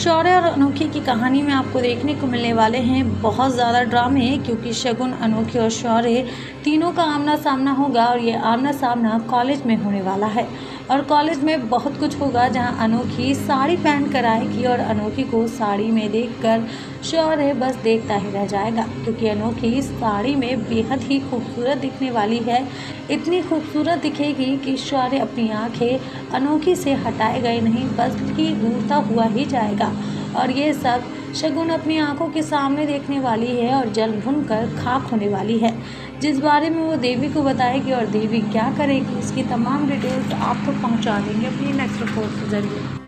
शौर्य और अनोखी की कहानी में आपको देखने को मिलने वाले हैं बहुत ज़्यादा ड्रामे, क्योंकि शगुन, अनोखी और शौर्य तीनों का आमना सामना होगा और ये आमना सामना कॉलेज में होने वाला है। और कॉलेज में बहुत कुछ होगा, जहां अनोखी साड़ी पहन कर आएगी और अनोखी को साड़ी में देखकर शौर्य बस देखता ही रह जाएगा, क्योंकि अनोखी साड़ी में बेहद ही खूबसूरत दिखने वाली है। इतनी खूबसूरत दिखेगी कि शौर्य अपनी आंखें अनोखी से हटाए गए नहीं, बल्कि घूरता हुआ ही जाएगा। और ये सब शगुन अपनी आंखों के सामने देखने वाली है और जल भुन कर खाक होने वाली है, जिस बारे में वो देवी को बताएगी और देवी क्या करेगी, इसकी तमाम डिटेल्स आप तक पहुंचा देंगे अपनी नेक्स्ट रिपोर्ट के जरिए।